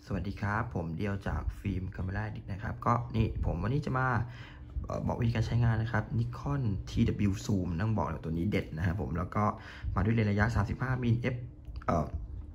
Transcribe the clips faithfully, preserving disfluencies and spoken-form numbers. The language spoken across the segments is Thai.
สวัสดีครับผมเดียวจากฟิล์มคาเมล่าดินะครับก็นี่ผมวันนี้จะมาบอกวิธีการใช้งานนะครับ Nikon ที ดับเบิลยู Zoom ต้องบอกเลยตัวนี้เด็ดนะครับผมแล้วก็มาด้วยเลนส์ระยะสามสิบห้ามิล f เอ่อ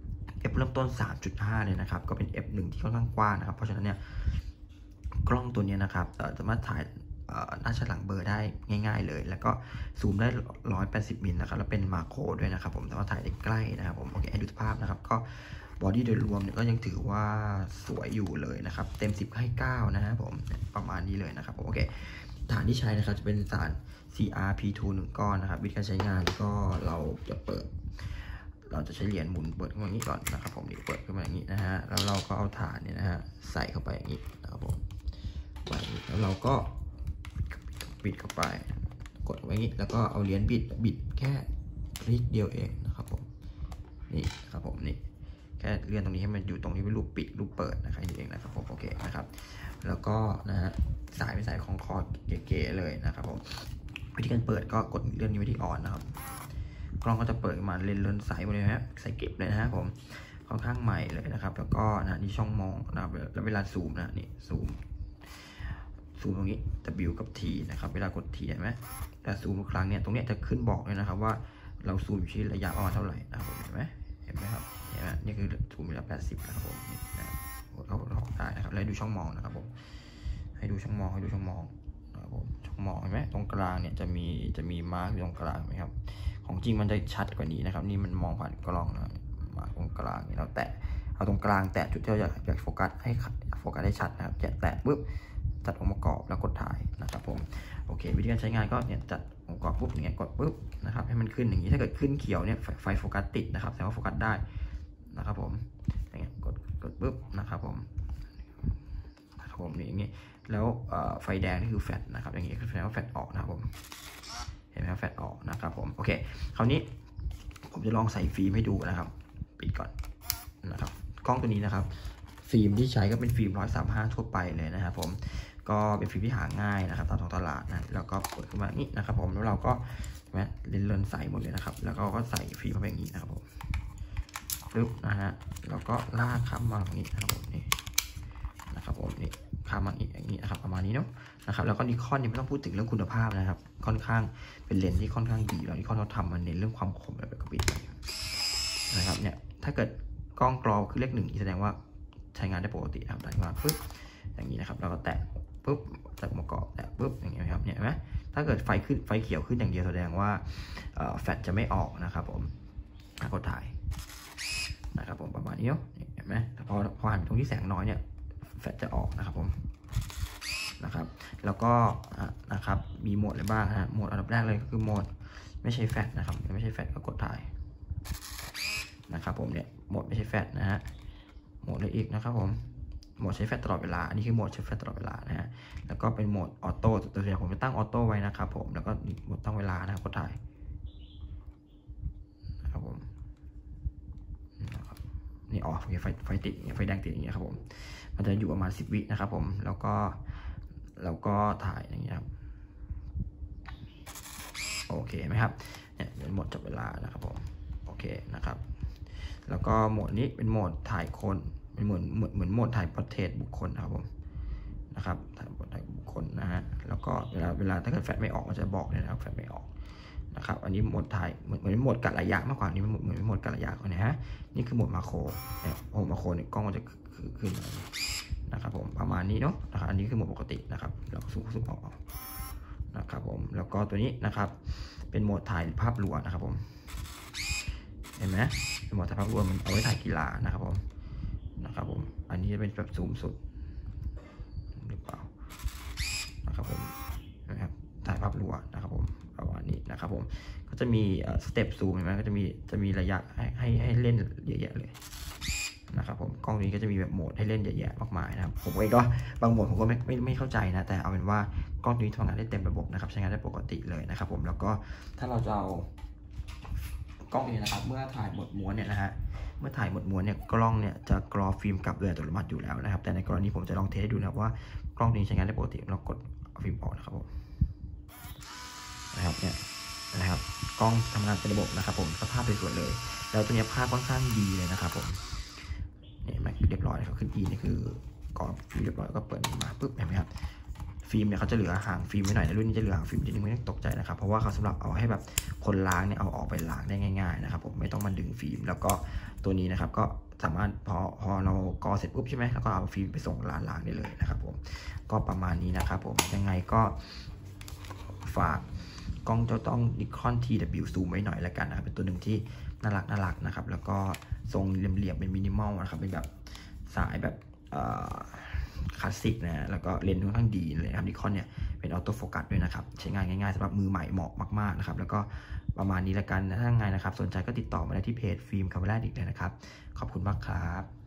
f เริ่มต้น สามจุดห้า เลยนะครับก็เป็น เอฟ หนึ่ง ที่ค่อนข้างกว้างนะครับเพราะฉะนั้นเนี่ยกล้องตัวนี้นะครับสามารถถ่ายหน้าฉลังเบอร์ได้ง่ายๆเลยแล้วก็ซูมได้หนึ่งร้อยแปดสิบมิลนะครับแล้วเป็นมาโครด้วยนะครับผมสามารถถ่ายได้ใกล้นะครับผมโอเคให้ดูภาพนะครับก็บอดี้โดยรวมเนี่ยก็ยังถือว่าสวยอยู่เลยนะครับเต็มสิบให้เก้านะครับผมประมาณนี้เลยนะครับผมโอเคฐานที่ใช้นะครับจะเป็นฐาน ซี อาร์ พี ทู หนึ่งก้อนนะครับวิธีการใช้งานก็เราจะเปิดเราจะใช้เหรียญหมุนเปิดขึ้นมาอย่างนี้ก่อนนะครับผมนี่เปิดขึ้นมาอย่างนี้นะฮะแล้วเราก็เอาฐานเนี่ยนะฮะใส่เข้าไปอย่างนี้นะครับผมแล้วเราก็บิดเข้าไปกดไว้อย่างนี้แล้วก็เอาเหรียญบิดบิดแค่คลิกเดียวเองนะครับผมนี่ครับผมนี่แค่เลื่อนตรงนี้ให้มันอยู่ตรงที่เป็นรูปปิดรูปเปิดนะครับนี่เองนะครับผมโอเคนะครับแล้วก็นะฮะสายเป็นสายของคอเก๋ๆเลยนะครับผมวิธีการเปิดก็กดเลื่อนนี้ไว้ที่ออนนะครับกล้องก็จะเปิดมาเลนส์เลนส์ใสหมดเลยนะฮะใส่เก็บเลยนะฮะผมค่อนข้างใหม่เลยนะครับแล้วก็นะนี่ช่องมองนะครับแล้วเวลาซูมนะนี่ซูมซูมตรงนี้ W กับ T นะครับเวลากด T เห็นไหมแต่ซูมทุกครั้งเนี่ยตรงนี้จะขึ้นบอกเลยนะครับว่าเราซูมอยู่ที่ระยะประมาณเท่าไหร่นะครับเห็นไหมเห็นไหมครับเห็นไหมนี่คือซูมระยะแปดสิบนะครับผมนี่นะครับเขาเขาได้นะครับแล้วดูช่องมองนะครับผมให้ดูช่องมองให้ดูช่องมองนะครับผมช่องมองเห็นไหมตรงกลางเนี่ยจะมีจะมีมาร์กอยู่ตรงกลางไหมครับของจริงมันจะชัดกว่านี้นะครับนี่มันมองผ่านกล้องนะมาตรงกลางนี่เราแตะเอาตรงกลางแตะจุดที่เราอยากอยากโฟกัสให้โฟกัสได้ชัดนะครับแตะปุ๊บจัดองค์ประกอบแล้วกดถ่ายนะครับผมโอเควิธีการใช้งานก็เนี่ยจัดองค์ประกอบปุ๊บอย่างเงี้ยกดปุ๊บนะครับให้มันขึ้นอย่างนี้ถ้าเกิดขึ้นเขียวเนี่ยไฟโฟกัสติดนะครับแสดงว่าโฟกัสได้นะครับผมอย่างเงี้ยกดกดปุ๊บนะครับผมนะครับผมนี่อย่างเงี้ยแล้วไฟแดงนี่คือแฟลชนะครับอย่างเงี้ยคือแสดงว่าแฟลชออกนะครับผมเห็นไหมครับแฟลชออกนะครับผมโอเคคราวนี้ผมจะลองใส่ฟิล์มให้ดูนะครับปิดก่อนนะครับกล้องตัวนี้นะครับฟิล์มที่ใช้ก็เป็นฟิล์มหนึ่งร้อยสามสิบห้าทั่วไปเลยนะครับผมก็เป็นฟิล์มที่หาง่ายนะครับตามท้องตลาดนะแล้วก็กดขึ้นมานี่นะครับผมแล้วเราก็เลนเลนใส่หมดเลยนะครับแล้วก็ก็ใส่ฟิล์มเข้าไปอย่างนี้นะครับผมปึ๊บนะฮะแล้วก็ลากข้ามมาอย่างนี้นะครับผมนี่นะครับผมนี่ข้ามมาอีกอย่างนี้นะครับประมาณนี้เนาะนะครับแล้วก็นิคอนนี่ไม่ต้องพูดถึงเรื่องคุณภาพนะครับค่อนข้างเป็นเลนส์ที่ค่อนข้างดีแล้วนิคอนเขาทำมันเน้นเรื่องความคมแบบกระปิดนะครับเนี่ยถ้าเกิดกล้องกรอคือเลขหนึ่งแสดงว่าใช้งานได้ปกติครับได้มาปึ๊บอย่างนี้นะครับเราก็แตะปุ๊บจากประกอบแตะปุ๊บอย่างเงี้ยครับเนี่ยเห็นไหมถ้าเกิดไฟขึ้นไฟเขียวขึ้นอย่างเดียวแสดงว่าแฟลชจะไม่ออกนะครับผมกดถ่ายนะครับผมประมาณนี้เนาะเห็นไหมแต่พอพอหันตรงที่แสงน้อยเนี่ยแฟลชจะออกนะครับผมนะครับแล้วก็นะครับมีโหมดอะไรบ้างฮะโหมดอันดับแรกเลยก็คือโหมดไม่ใช่แฟลชนะครับไม่ใช่แฟลชก็กดถ่ายนะครับผมเนี่ยโหมดไม่ใช่แฟลชนะฮะโหมดอะไรอีกนะครับผมโหมดใช้แฟลชตลอดเวลาอันนี้คือโหมดใช้แฟลชตลอดเวลานะฮะแล้วก็เป็นโหมดออโต้ตัวอย่างผมจะตั้งออโต้ไว้นะครับผมแล้วก็โหมดตั้งเวลานะครับกดถ่ายนะครับผมนี่ออกไฟไฟติดไฟแดงติดอย่างเงี้ยครับผมมันจะอยู่ประมาณสิบวินะครับผมแล้วก็แล้วก็ถ่ายอย่างเงี้ยครับโอเคไหมครับเนี่ยเป็นโหมดจับเวลานะครับผมโอเคนะครับแล้วก็โหมดนี้เป็นโหมดถ่ายคนเป็นเหมือนเหมือนเหมือนโหมดถ่ายพอร์เทรตบุคคลนะครับผมนะครับถ่ายพอร์เทรตบุคคลนะฮะแล้วก็เวลาเวลาถ้าเกิดแฟลชไม่ออกมันจะบอกเลยนะครับแฟลชไม่ออกนะครับอันนี้โหมดถ่ายเหมือนเหมือนโหมดกัดระยะมากกว่านี้เหมือนโหมดกัดระยะก่อนนะฮะนี่คือโหมดมาโครเนี่ยโหมดมาโครเนี่ยกล้องมันจะขึ้นนะครับผมประมาณนี้เนาะนะครับอันนี้คือโหมดปกตินะครับเราซูมซูมออกนะครับผมแล้วก็ตัวนี้นะครับเป็นโหมดถ่ายภาพรวมนะครับผมเห็นไหมเป็นโหมดถ่ายภาพรวมมันเอาไว้ถ่ายกีฬานะครับผมนะครับผมอันนี้จะเป็นแบบซูมสุดหรือเปล่านะครับผมนะครับถ่ายภาพรวมนะครับผมประมาณนี้นะครับผมก็จะมีสเต็ปซูมเห็นไหมก็จะมีจะมีระยะให้ให้ให้เล่นเยอะแยะเลยนะครับผมกล้องนี้ก็จะมีแบบโหมดให้เล่นเยอะแยะมากมายนะครับผมเองก็บางโหมดผมก็ไม่ไม่ไม่เข้าใจนะแต่เอาเป็นว่ากล้องนี้ทำงานได้เต็มระบบนะครับใช้งานได้ปกติเลยนะครับผมแล้วก็ถ้าเราจะเอากล้องนี้นะครับเมื่อถ่ายหมดม้วนเนี่ยนะฮะเมื่อถ่ายหมดม้วนเนี่ยกล้องเนี่ยจะกรอฟิล์มกลับโดยอัตโนมัติอยู่แล้วนะครับแต่ในกรณีผมจะลองเทสให้ดูนะครับว่ากล้องนี้ใช้งานได้ปกติเรากดฟิล์มออกนะครับผมนะครับเนี่ยนะครับกล้องทำงานเป็นระบบนะครับผมสภาพสวยๆเลยแล้วตัวนี้ภาพค่อนข้างดีเลยนะครับผมเนี่ยเรียบร้อยเขาขึ้น E ทีนี่คือกรอบฟิล์มเรียบร้อยก็เปิดมาปุ๊บเห็นไหมครับฟิล์มเนี่ยเขาจะเหลือห่างฟิล์มไว้หน่อยในรุ่นนี้จะเหลือห่างฟิล์มนิดนึงไม่ต้องตกใจนะครับเพราะว่าเขาสำหรับเอาให้แบบคนล้างเนี่ยเอาออกไปล้างได้ง่ายๆนะครับผมไม่ต้องมาดึงฟิล์มแล้วก็ตัวนี้นะครับก็สามารถพอพอเรากอเสร็จปุ๊บใช่ไหมแล้วก็เอาฟิล์มไปส่งร้านล้างได้เลยนะครับผมก็ประมาณนี้นะครับผมยังไงก็ฝากกล้องเจ้าต้อง Nikon ที ดับเบิลยู Zoom ไว้หน่อยแล้วกันนะครับเป็นตัวหนึ่งที่น่ารักน่ารักนะครับแล้วก็ทรงเหลี่ยมๆเป็นมินิมอลนะครับเป็นแบบสายแบบคลาสสิกนะแล้วก็เลนส์ค่อนข้างดีเลยครับนิคอนเนี่ยเป็นออโต้โฟกัสด้วยนะครับใช้งานง่ายๆสำหรับมือใหม่เหมาะมากๆนะครับแล้วก็ประมาณนี้ละกันถ้าไงนะครับสนใจก็ติดต่อมาได้ที่เพจฟิล์มคาเมล่าดิกเลยนะครับขอบคุณมากครับ